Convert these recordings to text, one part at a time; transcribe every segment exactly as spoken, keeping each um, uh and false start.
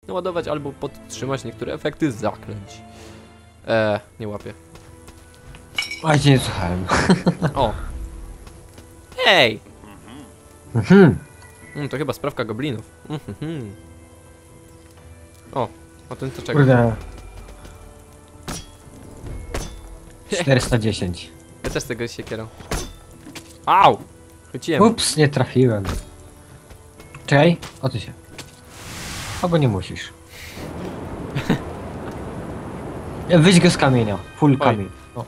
ładować albo podtrzymać niektóre efekty zaklęć. Eee, nie łapię. A cię nie słuchałem. O! Hej! Mhm. Mm, to chyba sprawka goblinów. Mhm. O, a ten to czego? Kurde. czterysta dziesięć. Ja też tego siekierą. Au! Chwyciłem. Ups, nie trafiłem. Czekaj, o ty się. Albo nie musisz. Ja wyjdź go z kamienia. Full Oj. kamień. O.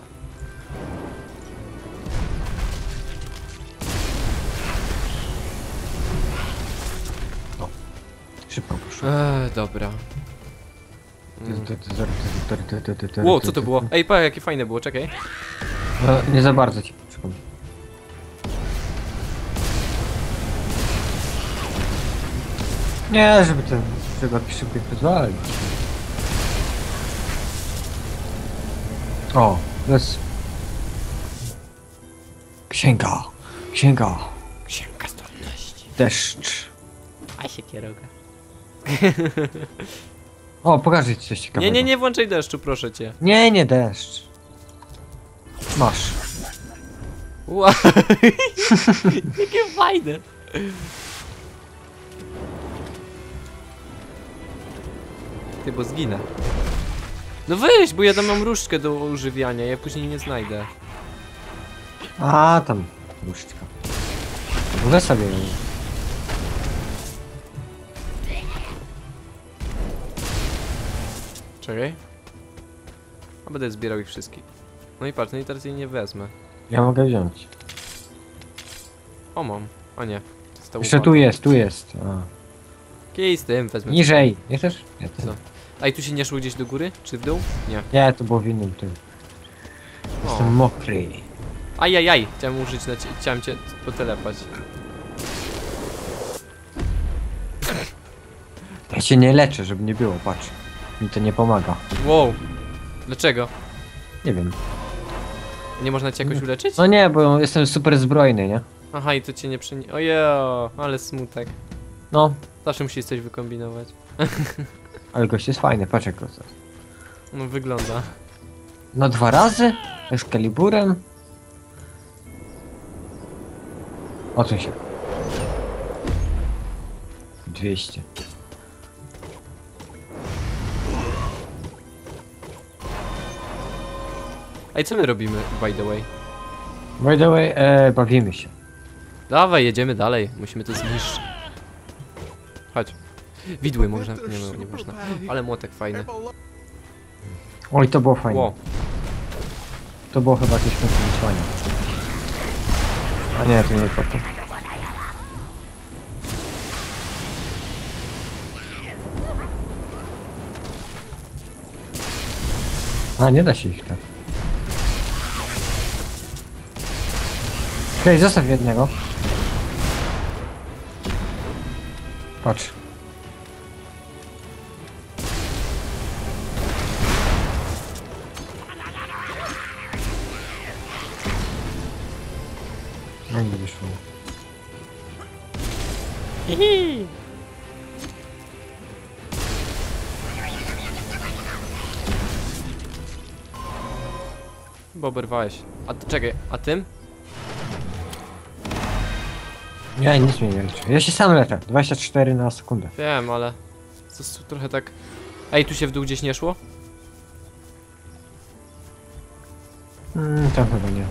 O. Szybko poszło. Eee, dobra. Mm. Wow, Wow, co to było? Ej, pa, jakie fajne było, czekaj. No, nie za bardzo ci przypomnę. Nie, żeby ten trzeba szybko pozwolić. O, bez... Księga. Księga. Księga zdolności. Deszcz. A siekieroga. O, pokażę ci coś ciekawego. Nie, nie, nie włączaj deszczu, proszę cię. Nie, nie deszcz. Masz. Wow. Jakie fajne. Ty, bo zginę. No weź, bo ja tam mam różdżkę do używiania, ja później nie znajdę. A, tam. Różdżka. Weź sobie ją. Czekaj. A będę zbierał ich wszystkich. No i patrz, no i teraz jej nie wezmę. Ja mogę wziąć. O, mam. A nie. To jest ta Jeszcze łopata. tu jest, tu jest. A. Kij z tym wezmę. Niżej. Nie chcesz? Nie, to... Co? A i tu się nie szło gdzieś do góry? Czy w dół? Nie. Nie, to było w innym tym. O. Jestem mokry. Ajajaj, chciałem użyć na cie... chciałem cię potelepać. Ja się nie leczę, żeby nie było, patrz. Mi to nie pomaga. Wow. Dlaczego? Nie wiem. Nie można cię jakoś uleczyć? No nie, bo jestem super zbrojny, nie? Aha, i to cię nie przynie... Ojo, ale smutek. No, Zawsze musisz coś wykombinować. ale gość jest fajny, patrz jak go to. No wygląda. No dwa razy? Z kaliburem? O co się? dwieście. Ej, co my robimy, by the way? By the way, e, bawimy się. Dawaj, jedziemy dalej. Musimy to zniszczyć. Chodź. Widły można... Nie, no, nie można. Ale młotek fajny. Oj, to było fajne. Wow. To było chyba jakieś wyzwanie. A nie, to nie to. A, nie da się ich tak. Okej, okay, zostaw jednego. Patrz. No nie wyszło. Hihi. Bo oberwałeś. A ty, czekaj, a tym? Nie, nic mnie nie liczy. Ja się sam leczę. dwadzieścia cztery na sekundę. Wiem, ale... To jest trochę tak... Ej, tu się w dół gdzieś nie szło? Mm, tam chyba nie.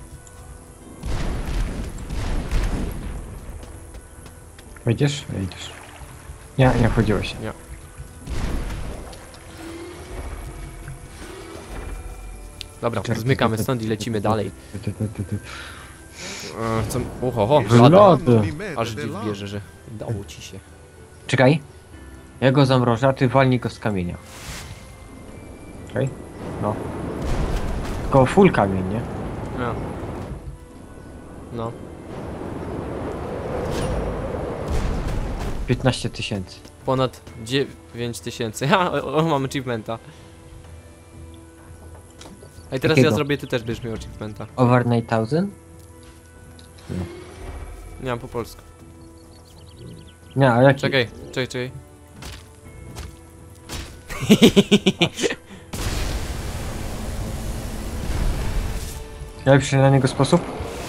Wejdziesz? Wejdziesz. Nie, nie wchodziłeś. Nie. Dobra, to zmykamy stąd i lecimy dalej. E, co... Oho, ho, lada. Lody. Aż dziw bierze, że dało ci się. Czekaj. Ja go zamrożę, a ty walnij go z kamienia. Okej? No. Tylko full kamień, nie? No. No. piętnaście tysięcy. Ponad dziewięć tysięcy. Ha, o, o, mam achievementa. A i teraz Jakiego? ja zrobię, ty też będziesz miał achievementa. Over nine thousand? Nie mam po polsku. Nie, a jaki? Czekaj, czekaj, czekaj. Lepszy na niego sposób?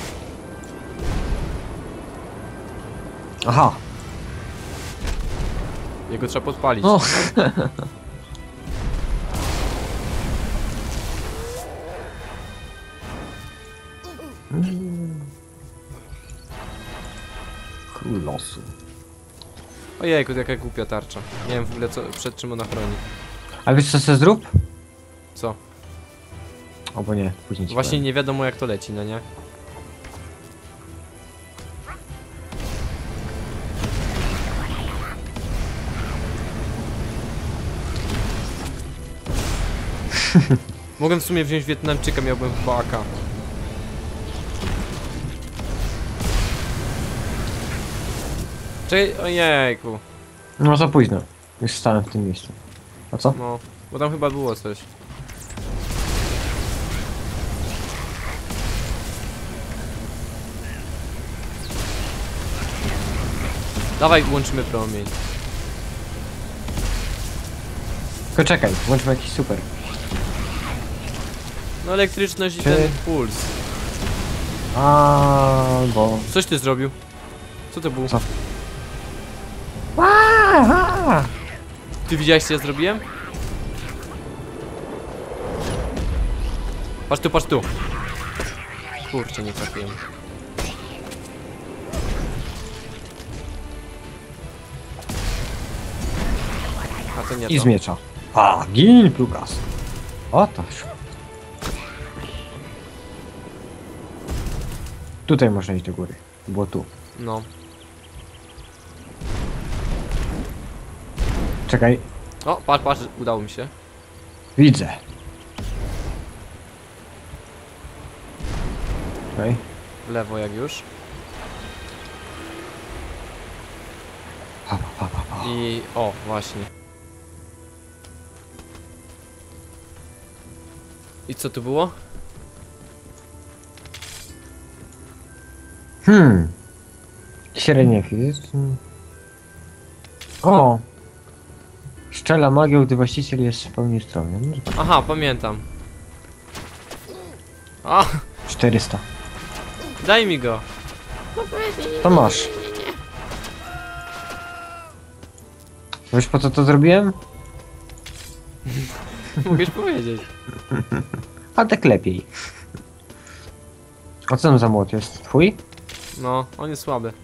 Aha. Jego trzeba podpalić. O. Król losu. Ojejku, jaka głupia tarcza. Nie wiem w ogóle co, przed czym ona chroni. A wiesz co se zrób? Co? Albo nie, później ci Właśnie powiem. nie wiadomo jak to leci, no nie? Mogłem w sumie wziąć Wietnamczyka, miałbym chyba A K. Czekaj, ojejku. No za późno. Już stałem w tym miejscu. A co? No, bo tam chyba było coś. Dawaj, włączymy promień. Tylko czekaj, włączmy jakiś super. No elektryczność i Czy- ten puls. Albo... Coś ty zrobił? Co to było? Co? Aha! Ty widziałeś co ja zrobiłem? Patrz tu, patrz tu. Kurczę, nie trafiłem. A to nie I to. z miecza. A, gin plugas. O to. Tutaj można iść do góry. Było tu. No. Czekaj, O, patrz, patrz, udało mi się. widzę. Czekaj. W lewo jak już. Pa, pa, pa, pa, pa. I o, właśnie. I co tu było? Hmm. Średnie fizyczne. O! Szczela magią, gdy właściciel jest w pełni zdrowia. No, zobacz. Aha, pamiętam. A, czterysta. daj mi go. To masz. Wiesz po co to zrobiłem? Mogłeś powiedzieć. A tak lepiej. A co tam za młot jest? Twój? No, on jest słaby.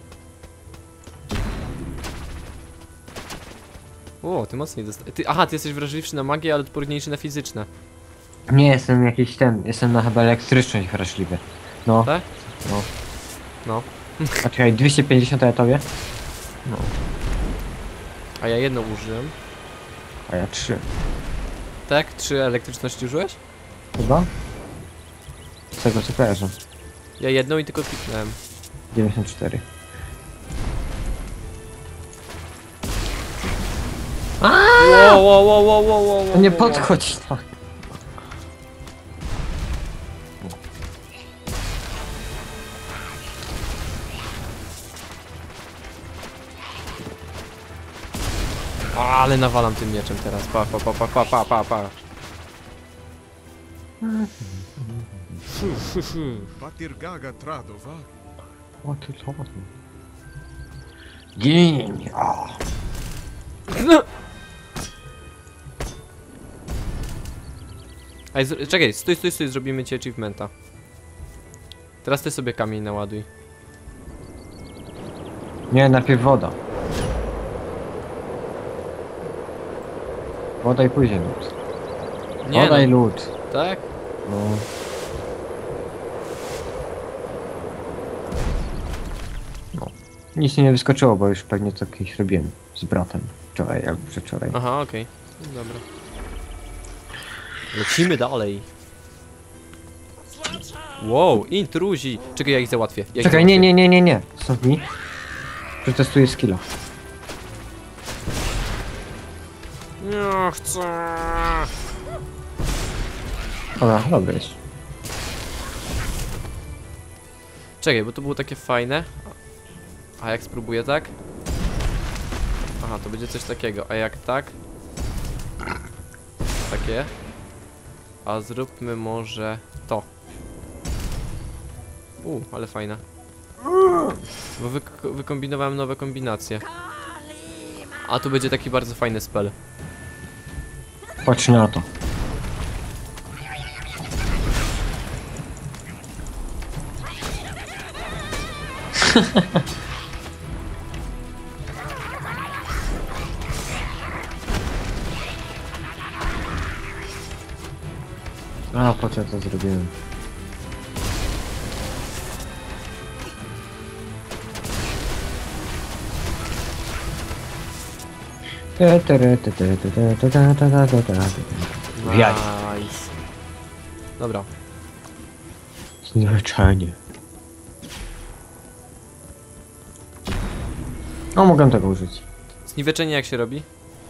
O, ty mocniej dostałeś. Ty, aha, ty jesteś wrażliwszy na magię, ale odporniejszy na fizyczne. Nie, jestem jakiś ten, jestem na chyba elektryczność wrażliwy. No, Tak? no. No. A czekaj, dwieście pięćdziesiąt a ja tobie? No, A ja jedno użyłem. a ja trzy. Tak? Trzy elektryczności użyłeś? Chyba? Z tego co kojarzę. Ja jedną i tylko kliknąłem. dziewięćdziesiąt cztery. Wow, wow, wow, wow, wow, wow, No nie wow. podchodź tak. Ale nawalam tym mieczem teraz. Pa, pa, pa, pa, pa, pa, pa, pa. Fu, fu, fu. Patirgaga trado, va? O ty co? Gin! O. No. Ej, z- czekaj, stój, stój, stój, zrobimy ci achievementa. Teraz ty sobie kamień naładuj. Nie, najpierw woda. Woda i później lód. Nie Woda i no, lód. tak? No. No. Nic mi nie wyskoczyło, bo już pewnie to kiedyś robiłem z bratem. Wczoraj albo przedwczoraj. Aha, okej. Dobra. Lecimy dalej. Wow, intruzi. Czekaj, ja ich załatwię. Ja ich Czekaj, załatwię. nie, nie, nie, nie, nie. Stop mi. Przetestuję skilla. Nie chcę. Dobra, dobry jest. Czekaj, bo to było takie fajne. A jak spróbuję tak? Aha, to będzie coś takiego. A jak tak? takie. A zróbmy może to. U, ale fajna. Bo wy wykombinowałem nowe kombinacje. A tu będzie taki bardzo fajny spell. Patrz na to. A po co to zrobiłem? Wiaj. Nice. Dobra. Znieczenie. O, mogę tego użyć. Zniweczenie jak się robi?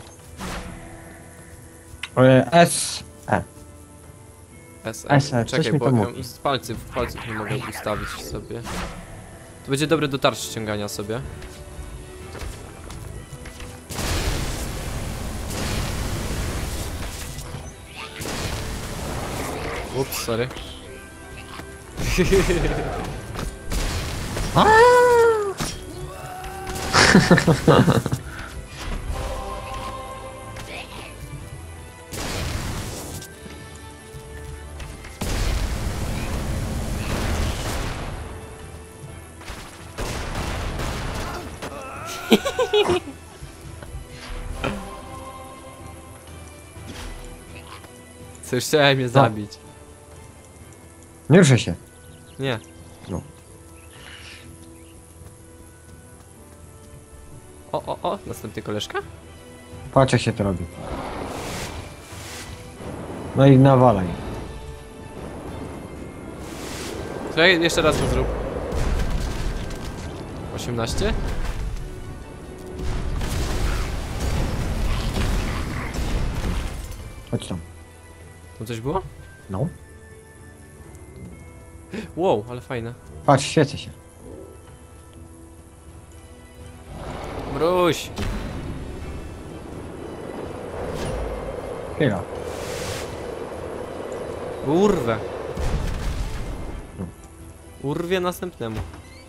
E, S. E. S, S, coś Czekaj, mi bo to ja mówi. z palców, palców nie mogę ustawić sobie. To będzie dobre do tarcz ściągania sobie. Ups, sorry. Co, już chciałem mnie zabić. Nie ruszę się. Nie. No. O, o, o, następny koleżka? Patrz jak się to robi. No i nawalaj. Czekaj, jeszcze raz to zrób. osiemnaście? Chodź tam. Tam coś było? No. Wow, ale fajne. Patrz, świecę się. Mruś! Chwila. Urwę. Urwie następnemu.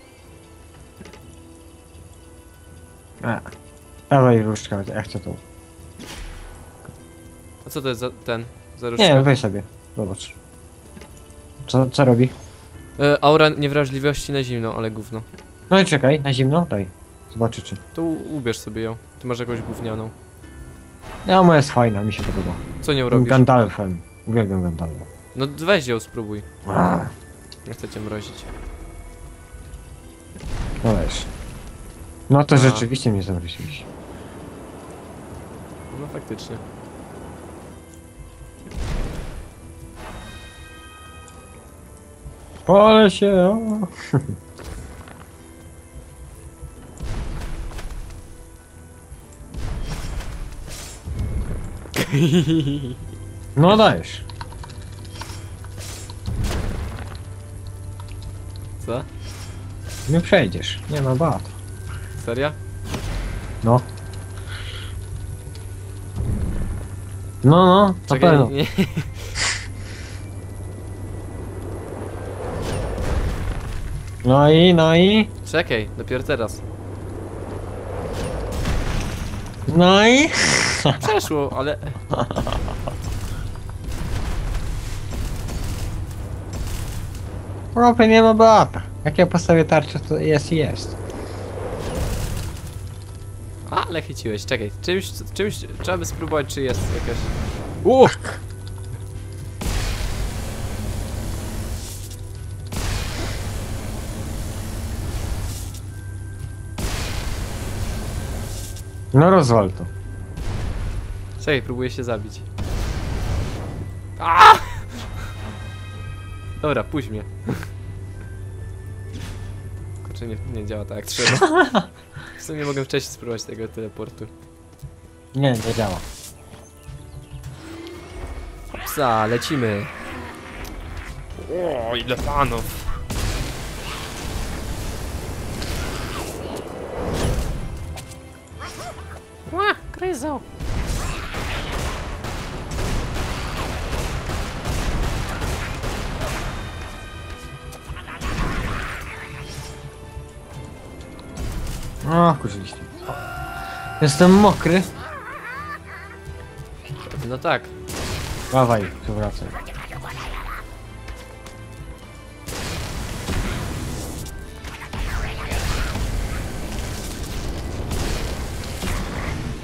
E. Dawaj różdżkę, ja chcę tą. A co to jest za ten? Za różdżka? Nie wiem, weź sobie. Zobacz. Co, co robi? E, aura niewrażliwości na zimno, ale gówno. No i czekaj, na zimno, daj. Zobaczy czy. To u- ubierz sobie ją. Ty masz jakąś gównianą. Ja, moja jest fajna, mi się podoba. Co nią robisz? Gandalfem. Uwielbiam Gandalfa. No weź ją, spróbuj. A, Nie chcę cię mrozić. no wiesz. No to A. rzeczywiście mnie zamroziłeś. No faktycznie. Pole się, o. No dajesz. Co? Nie przejdziesz. Nie ma bat. Serio? No. No, no, na Czekaj, pewno. nie. No i, no i, Czekaj, dopiero teraz. no i. Przeszło, ale... Chłopie, nie ma bata. Jak ja postawię tarczę, to jest i jest. Ale chyciłeś, czekaj. Czymś, czymś trzeba by spróbować, czy jest jakaś... U! No rozwal to. Czekaj, próbuję się zabić. A! Dobra, puść mnie. Kurczę, nie, nie działa tak jak trzeba. W sumie mogę wcześniej spróbować tego teleportu. Nie, nie działa. Psa, lecimy. O, ile panów. Ła, Kryzo. O, kurzyliście. Jestem mokry. No tak. Dawaj, przewracaj.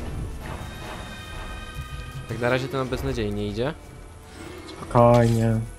Tak na razie to nam beznadziejnie idzie. Spokojnie.